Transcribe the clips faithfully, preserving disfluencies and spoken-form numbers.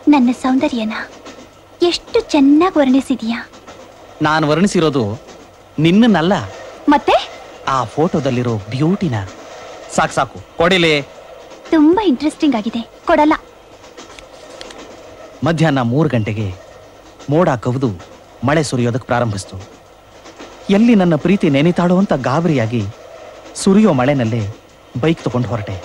ನನ್ನ ಸೌಂದರ್ಯನ ಎಷ್ಟು ಚೆನ್ನಾಗಿ ವರ್ಣಿಸಿದೀಯಾ. ನಾನು ವರ್ಣಿಸಿರೋದು ನಿನ್ನನ್ನಲ್ಲ, ಮತ್ತೆ ಆ ಫೋಟೋದಲ್ಲಿರೋ ಬ್ಯೂಟಿನ. ಸಾಕು ಸಾಕು ಕೊಡಿಲಿ. ತುಂಬಾ ಇಂಟ್ರೆಸ್ಟಿಂಗ್ ಆಗಿದೆ, ಕೊಡಲ್ಲ. ಮಧ್ಯಾಹ್ನ ಮೂರು ಗಂಟೆಗೆ ಮೋಡ ಕವಿದು ಮಳೆ ಸುರಿಯೋದಕ್ಕೆ ಪ್ರಾರಂಭಿಸ್ತು. ಎಲ್ಲಿ ನನ್ನ ಪ್ರೀತಿ ನೆನಿತಾಳೋ ಅಂತ ಗಾಬರಿಯಾಗಿ ಸುರಿಯೋ ಮಳೆನಲ್ಲೇ ಬೈಕ್ ತಗೊಂಡು ಹೊರಟೆ.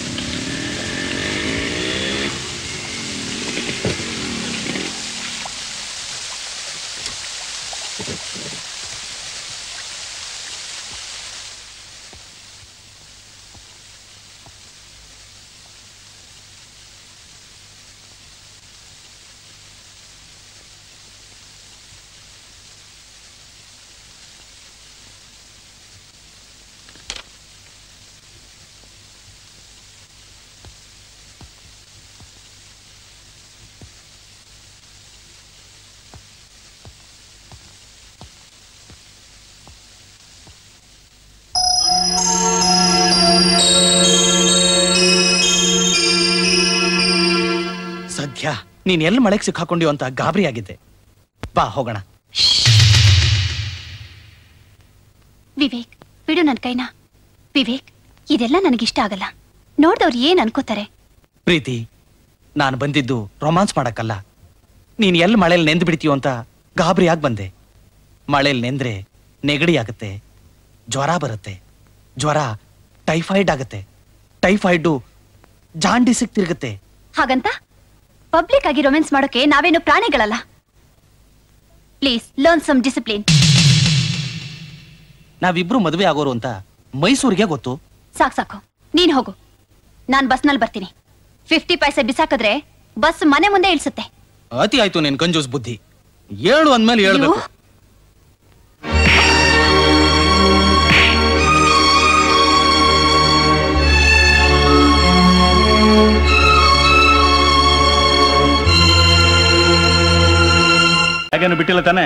ಸದ್ಯ ನೀನ್ ಎಲ್ಲಿ ಮಳೆಗೆ ಸಿಕ್ಕಾಕೊಂಡಿಯೋ ಅಂತ ಗಾಬರಿ ಆಗಿದ್ದೆ. ಬಾ ಹೋಗೋಣ. ವಿವೇಕ್, ಬಿಡು ನನ್ ಕೈನ. ವಿವೇಕ್, ಇದೆಲ್ಲ ನನಗಿಷ್ಟ ಆಗಲ್ಲ. ನೋಡ್ದವ್ರು ಏನ್ ಅನ್ಕೋತಾರೆ? ಪ್ರೀತಿ, ನಾನು ಬಂದಿದ್ದು ರೊಮ್ಯಾನ್ಸ್ ಮಾಡಕ್ಕಲ್ಲ. ನೀನ್ ಎಲ್ಲಿ ಮಳೇಲಿ ನೆಂದು ಬಿಡ್ತೀಯೋ ಅಂತ ಗಾಬರಿಯಾಗಿ ಬಂದೆ. ಮಳೇಲಿ ನೆಂದ್ರೆ ನೆಗಡಿ ಆಗುತ್ತೆ, ಜ್ವರ ಬರುತ್ತೆ, ಜ್ವರ ಟೈಫಾಯ್ಡ್ ಆಗುತ್ತೆ, ಟೈಫಾಯ್ಡು ಜಾಂಡಿಸಿಗೆ ತಿರುಗುತ್ತೆ. ಹಾಗಂತ ಪಬ್ಲಿಕ್ ಆಗಿ ರೊಮ್ಯಾನ್ಸ್ ಮಾಡೋಕೆ ನಾವೇನು ಪ್ರಾಣಿಗಳಲ್ಲ. Please learn some discipline. ನಾವಿಬ್ರು ಮದುವೆ ಆಗೋರು ಅಂತ ಮೈಸೂರಿಗೆ ಗೊತ್ತು. ಸಾಕು ಸಾಕು, ನೀನ್ ಹೋಗು. ನಾನ್ ಬಸ್ನಲ್ಲಿ ಬರ್ತೀನಿ. ಫಿಫ್ಟಿ ಪೈಸೆ ಬಿಸಾಕಿದ್ರೆ ಬಸ್ ಮನೆ ಮುಂದೆ ಇಳಿಸುತ್ತೆ. ಅತಿ ಆಯ್ತು ನಿನ್ ಕಂಜೂಸ್ ಬುದ್ಧಿ. ಏಳು ಅಂದ್ಮೇಲೆ ಹೇಳ್ಬೇಕು. ಹಾಗೇನು ಬಿಟ್ಟಿಲ್ಲ ತಾನೆ?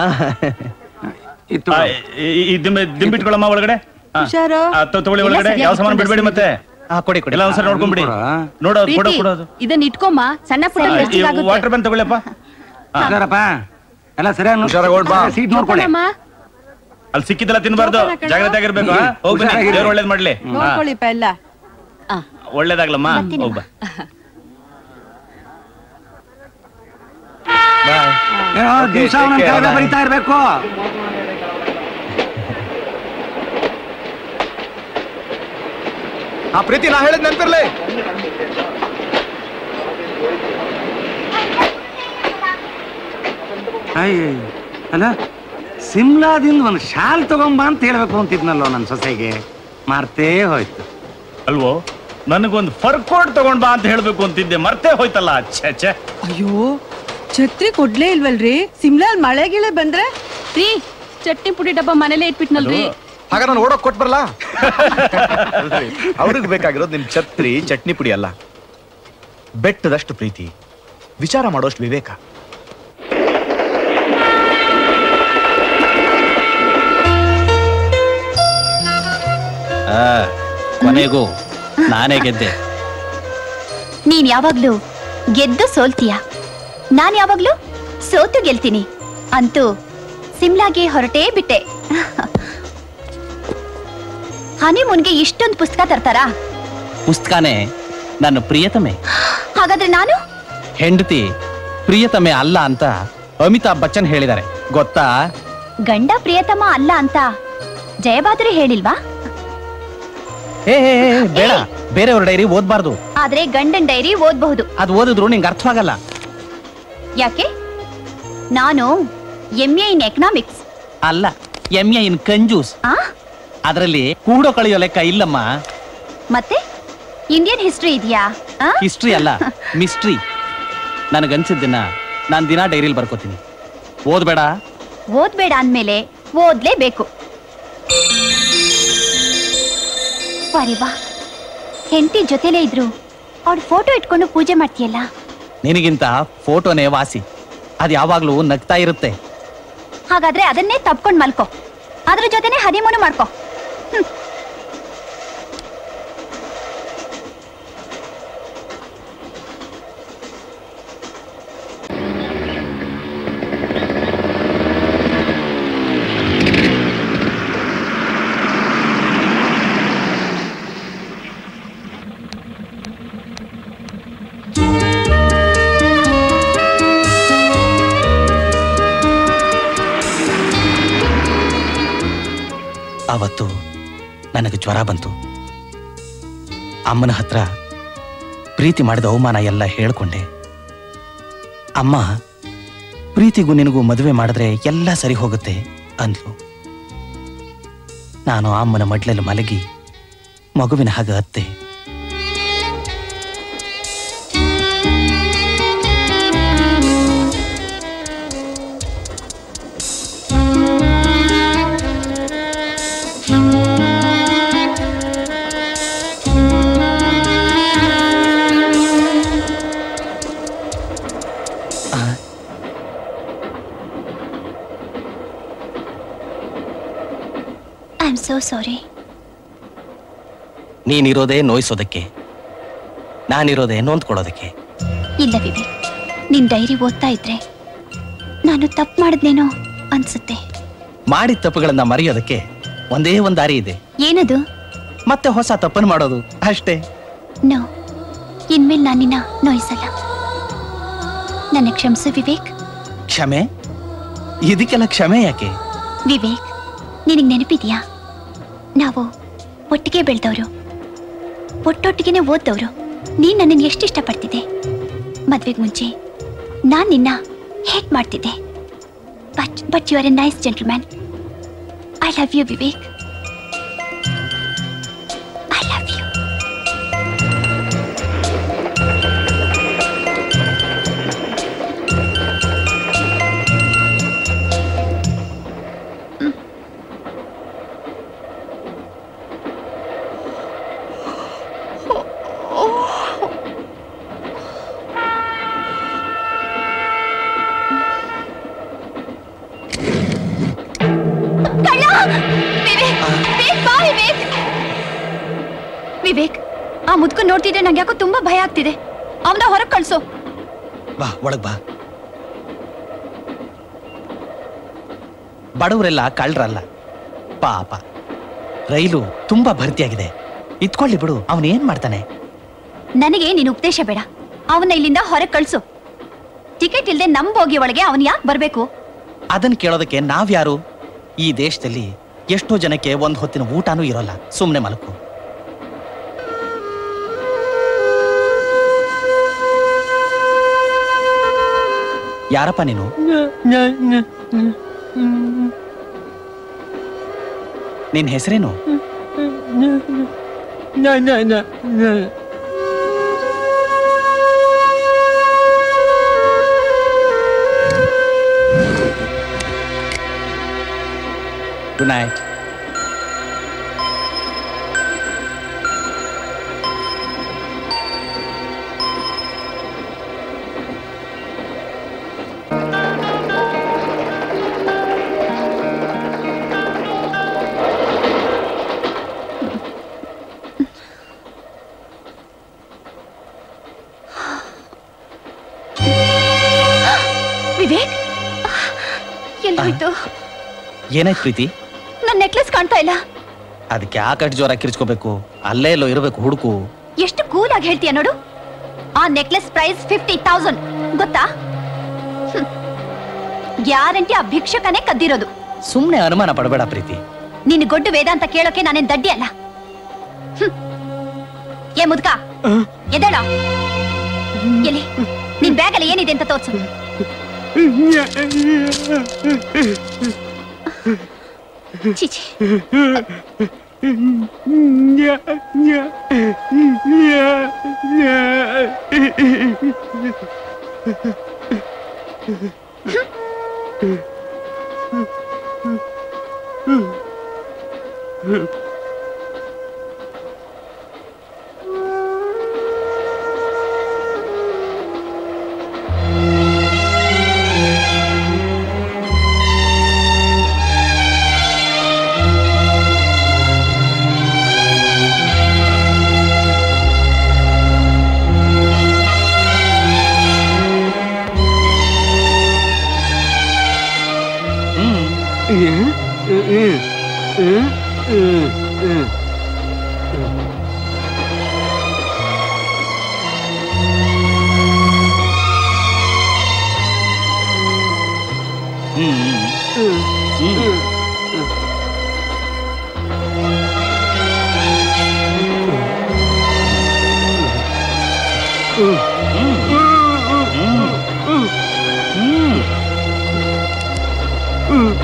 ದಿಂಬಿಟ್ಕೊಳ್ಳಮ್ಮ ಒಳಗಡೆ. ತಗೊಳ್ಳಿ ಒಳಗಡೆ. ಯಾವ ಸಾಮಾನು ಬಿಡ್ಬೇಡಿ ಮತ್ತೆ. ಕೊಡಿ ಕೊಡಿ, ಎಲ್ಲ ಒಂದ್ಸರಿ ನೋಡ್ಕೊಂಡ್ಬಿಡಿ. ನೋಡೋದು ಕೊಡೋದು. ಇದನ್ನ ಇಟ್ಕೊಮ್ಮ. ಸಣ್ಣ ಪುಟ್ಟ ವಾಟರ್ ಬ್ಯಾನ್ ತಗೊಳ್ಳಪ್ಪ. ಎಲ್ಲ ಸರಿಯಾಗಿ ಸೀಟ್ ನೋಡ್ಕೊಳ್ಳಿ. ಅಲ್ಲಿ ಸಿಕ್ಕಿದ್ದೆಲ್ಲ ತಿನ್ಬಾರ್ದು, ಜಾಗ್ರತೆ ಆಗಿರ್ಬೇಕು. ಹೋಗಿ ದೇವ್ರು ಒಳ್ಳೇದ್ ಮಾಡ್ಲಿ. ಒಳ್ಳೇದಾಗ್ಲಮ್ಮ. ಹೋಗ್ಬ. ದಿವಸ ಬರೀತಾ ಇರ್ಬೇಕು. ಆ ಪ್ರೀತಿ ನಾ ಹೇಳಿದ್ ನೆನಪಿರ್ಲಿ. ಅಲ್ಲ, ಸಿಮ್ಲಾದಿಂದ ಒಂದು ಶಾಲ್ ತಗೊಂಬ ಅಂತ ಹೇಳ್ಬೇಕು ಅಂತಿದ್ನಲ್ಲೋ ನನ್ನ ಸೊಸೆಗೆ. ಮರ್ತೇ ಹೋಯ್ತು ಅಲ್ವೋ? ನನಗೊಂದು ಫರ್ ಕೋಟ್ ತಗೊಂಡ್ ಬಾ ಅಂತ ಹೇಳ್ಬೇಕು ಅಂತಿದ್ದೆ, ಮರ್ತೇ ಹೋಯ್ತಲ್ಲ. ಛೆ. ಅಯ್ಯೋ, ಛತ್ರಿ ಕೊಡ್ಲೇ ಇಲ್ವಲ್ರಿ? ಸಿಮ್ಲಾಲ್ ಮಳೆ ಗಿಳೆ ಬಂದ್ರೆ ರೀ, ಚಟ್ನಿ ಪುಡಿ ಡಬ್ಬ ಮನೇಲೆ ಇಟ್ಬಿಟ್ನಲ್ರಿ. ಹಾಗ ನಾನು ಓಡೋಕ್ ಕೊಟ್ ಬರಲ್ಲ. ಅವ್ರಿಗೆ ಬೇಕಾಗಿರೋದು ನಿಮ್ ಛತ್ರಿ ಚಟ್ನಿ ಪುಡಿ ಅಲ್ಲ, ಬೆಟ್ಟದಷ್ಟು ಪ್ರೀತಿ, ವಿಚಾರ ಮಾಡೋಷ್ಟು ವಿವೇಕ. ಕೊನೆಗೂ ನಾನೇ ಗೆದ್ದೆ. ನೀನ್ ಯಾವಾಗ್ಲೂ ಗೆದ್ದು ಸೋಲ್ತೀಯ, ನಾನ್ ಯಾವಾಗ್ಲೂ ಸೋತು ಗೆಲ್ತೀನಿ. ಅಂತೂ ಸಿಮ್ಲಾಗೆ ಹೊರಟೇ ಬಿಟ್ಟೆ. ಹನಿಮೂನ್ಗೆ ಇಷ್ಟೊಂದು ಪುಸ್ತಕ ತರ್ತಾರಾ? ಪುಸ್ತಕನೇ ನನ್ನ ಪ್ರಿಯತಮೆ. ಹಾಗಾದ್ರೆ ನಾನು ಹೆಂಡತಿ ಪ್ರಿಯತಮೆ ಅಲ್ಲ ಅಂತ ಅಮಿತಾಬ್ ಬಚ್ಚನ್ ಹೇಳಿದ್ದಾರೆ, ಗೊತ್ತಾ? ಗಂಡ ಪ್ರಿಯತಮ ಅಲ್ಲ ಅಂತ ಜಯಬಾದ್ರಿ ಹೇಳಿಲ್ವಾ? ಏ ಬೇಡ, ಬೇರೆಯವ್ರ ಡೈರಿ ಓದ್ಬಾರ್ದು. ಆದ್ರೆ ಗಂಡನ್ ಡೈರಿ ಓದ್ಬಹುದು. ಅದು ಓದಿದ್ರು ನಿಂಗೆ ಅರ್ಥವಾಗಲ್ಲ. ಯಾಕೆ? ನಾನು ಎಂ ಎ ಇನ್ ಎಕನಾಮಿಕ್ಸ್ ಅಲ್ಲ, ಎಂ ಎ ಇನ್ ಕಂಜೂಸ್. ಅದರಲ್ಲಿ ಕೂಡೋ ಕಳೆಯೋ ಲೆಕ್ಕ ಇಲ್ಲಮ್ಮ. ಮತ್ತೆ ಇಂಡಿಯನ್ ಹಿಸ್ಟ್ರಿ ಇದೆಯಾ? ಹಿಸ್ಟ್ರಿ ಅಲ್ಲ, ಮಿಸ್ಟ್ರಿ. ನನಗನ್ಸಿದ್ದನ್ನ ನಾನು ದಿನ ಡೈರಿಲಿ ಬರ್ಕೋತೀನಿ. ಓದ್ಬೇಡ ಓದ್ಬೇಡ ಅಂದ್ಮೇಲೆ ಓದ್ಲೇಬೇಕು. ವಾ, ಹೆಂಡತಿ ಜೊತೆಲೇ ಇದ್ರು ಅವ್ರ ಫೋಟೋ ಇಟ್ಕೊಂಡು ಪೂಜೆ ಮಾಡ್ತೀಯಲ್ಲ. ನಿನಗಿಂತ ಫೋಟೋನೇ ವಾಸಿ, ಅದು ಯಾವಾಗ್ಲೂ ನಗ್ತಾ ಇರುತ್ತೆ. ಹಾಗಾದ್ರೆ ಅದನ್ನೇ ತಪ್ಕೊಂಡ್ ಮಲ್ಕೋ, ಅದ್ರ ಜೊತೆನೆ ಹನಿಮೂನು ಮಾಡ್ಕೋ. ಆವತ್ತು ನನಗೆ ಜ್ವರ ಬಂತು. ಅಮ್ಮನ ಹತ್ರ ಪ್ರೀತಿ ಮಾಡಿದ ಅವಮಾನ ಎಲ್ಲ ಹೇಳ್ಕೊಂಡೆ. ಅಮ್ಮ ಪ್ರೀತಿಗೂ ನಿನಗೂ ಮದುವೆ ಮಾಡಿದ್ರೆ ಎಲ್ಲ ಸರಿ ಹೋಗುತ್ತೆ ಅಂದ್ಲು. ನಾನು ಅಮ್ಮನ ಮಡ್ಲಲ್ಲಿ ಮಲಗಿ ಮಗುವಿನ ಹಾಗೆ ಅತ್ತೆ. So sorry. ನೀನಿರೋದೇ ನೋಯಿಸೋದಕ್ಕೆ, ನಾನಿರೋದೇ ನೊಂದ್ಕೊಳ್ಳೋದಕ್ಕೆ. ಇಲ್ಲ ವಿವೇಕ್, ನಿನ್ ಡೈರಿ ಓದ್ತಾ ಇದ್ರೆ ನಾನು ತಪ್ಪು ಮಾಡಿದ್ನೇನೋ ಅನ್ಸುತ್ತೆ. ಮಾಡಿದ ತಪ್ಪುಗಳನ್ನ ಮರೆಯೋದಕ್ಕೆ ಒಂದೇ ಒಂದು ದಾರಿ ಇದೆ. ಏನದು? ಮತ್ತೆ ಹೊಸ ತಪ್ಪನ್ನು ಮಾಡೋದು ಅಷ್ಟೇ. ನೋ, ಇನ್ಮೇಲೆ ನಾನು ನಿನ್ನ ನೋಯಿಸಲ್ಲ. ನನ್ನ ಕ್ಷಮಿಸು ವಿವೇಕ್. ಕ್ಷಮೆ? ಇದಕ್ಕೆಲ್ಲ ಕ್ಷಮೆ ಯಾಕೆ? ವಿವೇಕ್, ನಿನಗೆ ನೆನಪಿದ್ಯಾ, ನಾವು ಒಟ್ಟಿಗೆ ಬೆಳೆದವರು, ಒಟ್ಟೊಟ್ಟಿಗೆನೆ ಓದ್ದವರು. ನೀನ್ ನನ್ನನ್ನು ಎಷ್ಟು ಇಷ್ಟಪಡ್ತಿದ್ದೆ. ಮದ್ವೆಗೆ ಮುಂಚೆ ನಾನ್ ನಿನ್ನ ಹೇಟ್ ಮಾಡ್ತಿದ್ದೆ. But but you are a nice gentleman. I love you Vivek. I love you. Vivek, ಆ ಮುದ್ಕೊಂಡು ನೋಡ್ತಿದ್ರೆ ನಂಗೆ ಯಾಕೋ ತುಂಬಾ ಭಯ ಆಗ್ತಿದೆ. ಅವನ ಹೊರಗೆ ಕಳ್ಸೋ. ಬಾ, ಒಳಗ್ ಬಾ. ಬಡವರೆಲ್ಲ ಕಳ್ಳರಲ್ಲ ಪಾಪ. ರೈಲು ತುಂಬಾ ಭರ್ತಿಯಾಗಿದೆ, ಇತ್ಕೊಳ್ಳಿ ಬಿಡು. ಅವನೇನ್ ಮಾಡ್ತಾನೆ? ನನಗೆ ನೀನು ಉಪದೇಶ ಬೇಡ. ಅವನ ಇಲ್ಲಿಂದ ಹೊರಗೆ ಕಳ್ಸು. ಟಿಕೆಟ್ ಇಲ್ಲದೆ ನಮ್ ಬೋಗಿ ಒಳಗೆ ಅವನ್ ಯಾಕೆ ಬರ್ಬೇಕು? ಅದನ್ನ ಕೇಳೋದಕ್ಕೆ ನಾವ್ಯಾರು? ಈ ದೇಶದಲ್ಲಿ ಎಷ್ಟೋ ಜನಕ್ಕೆ ಒಂದ್ ಹೊತ್ತಿನ ಊಟನೂ ಇರೋಲ್ಲ. ಸುಮ್ನೆ ಮಲಕು. ಯಾರಪ್ಪ ನೀನು? ನಿನ್ ಹೆಸರೇನು? Good night. ವಿವೇಕ್, ಎಲ್ಲೋಯ್ತು? ಏನಾಯ್ತು ಪ್ರೀತಿ? ನನ್ನ ನೆಕ್ಲೆಸ್ ಕಾಣ್ತಾ ಇಲ್ಲ. ಅದಕ್ಕೆ ಯಾಕಷ್ಟು ಜೋರ ಕಿರ್ಚ್ಕೋಬೇಕು? ಅಲ್ಲೇ ಎಲ್ಲೋ ಇರಬೇಕು, ಹುಡುಕು. ಎಷ್ಟು ಕೂಲ್ ಆಗಿ ಹೇಳ್ತೀಯ ನೋಡು. ಆ ನೆಕ್ಲೆಸ್ ಪ್ರೈಸ್ ಫಿಫ್ಟಿ ತೌಸಂಡ್ ಗೊತ್ತಾ? ಗ್ಯಾರಂಟಿ ಆ ಭಿಕ್ಷಕನೇ ಕದ್ದಿರೋದು. ಸುಮ್ನೆ ಅನುಮಾನ ಪಡಬೇಡ ಪ್ರೀತಿ. ನಿನ್ನ ಗೊಡ್ಡು ವೇದ ಅಂತ ಕೇಳೋಕೆ ನಾನೇನ್ ದಡ್ಡಿ ಅಲ್ಲ. ಏ ಮುದ್ಕ, ಎದ್ದೇಳ. ಎಲ್ಲಿ ನಿನ್ ಬ್ಯಾಗಲ್ಲಿ ಏನಿದೆ ಅಂತ ತೋರ್ಸು. ಚೀಚಿ,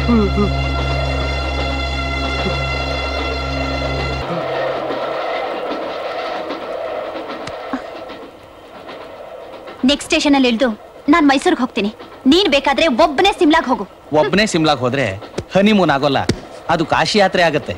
ನೆಕ್ಸ್ಟ್ ಸ್ಟೇಷನ್ ಅಲ್ಲಿ ಇಳಿದು ನಾನ್ ಮೈಸೂರಿಗೆ ಹೋಗ್ತೀನಿ. ನೀನ್ ಬೇಕಾದ್ರೆ ಒಬ್ಬನೇ ಸಿಮ್ಲಾಗ್ ಹೋಗು. ಒಬ್ಬನೇ ಸಿಮ್ಲಾಗ್ ಹೋದ್ರೆ ಹನಿಮೂನ್ ಆಗೋಲ್ಲ, ಅದು ಕಾಶಿ ಯಾತ್ರೆ ಆಗತ್ತೆ.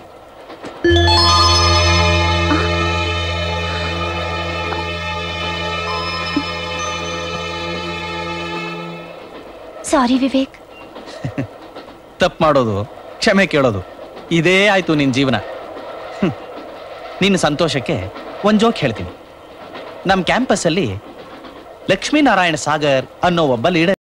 ಸಾರಿ ವಿವೇಕ್. ತಪ್ಪು ಮಾಡೋದು, ಕ್ಷಮೆ ಕೇಳೋದು, ಇದೇ ಆಯ್ತು ನಿನ್ ಜೀವನ. ನಿನ್ನ ಸಂತೋಷಕ್ಕೆ ಒಂದ್ ಜೋಕ್ ಹೇಳ್ತೀನಿ. ನಮ್ಮ ಕ್ಯಾಂಪಸ್ ಅಲ್ಲಿ ಲಕ್ಷ್ಮೀನಾರಾಯಣ ಸಾಗರ್ ಅನ್ನೋ ಒಬ್ಬ ಲೀಡರ್